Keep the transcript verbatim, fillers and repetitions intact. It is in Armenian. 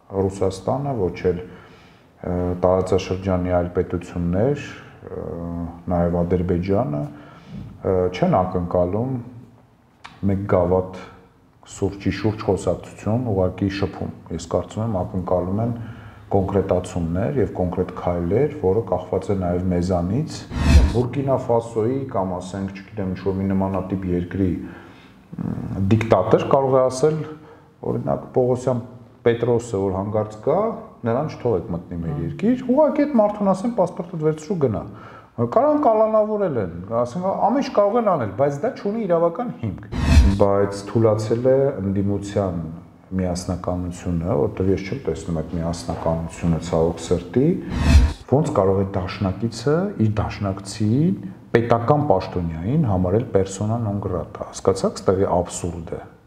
Ռուսաստանը, ոչ էլ տարածաշրջանի այլ պետություններ, նաև Ադրբեջանը չեն ակնկալում մեկ գավաթ սուրճի շուրջ խոսակցություն, ուղղակի շփում։ Ես կարծում եմ ակնկալում են կոնկրետացումներ եւ կոնկրետ քայլեր, որը կախված է նաեւ մեզանից։ Բուրկինա Ֆասոյի կամ ասենք, չգիտեմ, ինչ-որ մի նմանատիպ երկրի դիկտատոր կարող է ասել, օրինակ Պողոսյան Պետրոսը, որ հանգարց կա, նրան չթողեք մտնի մեր երկիր, ուղղակի այդ մարդուն ասեն պասպորտը վերցրու գնա։ Կարող կալանավորել են, ասենք ամեն ինչ կարող են անել, բայց դա չունի իրավական հիմք։ Բայց թուլացել է ընդդիմության միասնականությունը, որտեղ ես չեմ տեսնում այդ միասնականությունը ցավոք սրտի, ոնց կարող է դաշնակիցը իր դաշնակցին պետական պաշտոնյային համարել պերսոնա նոն գրատա, հասկացաք, ստեղի աբսուրդ է։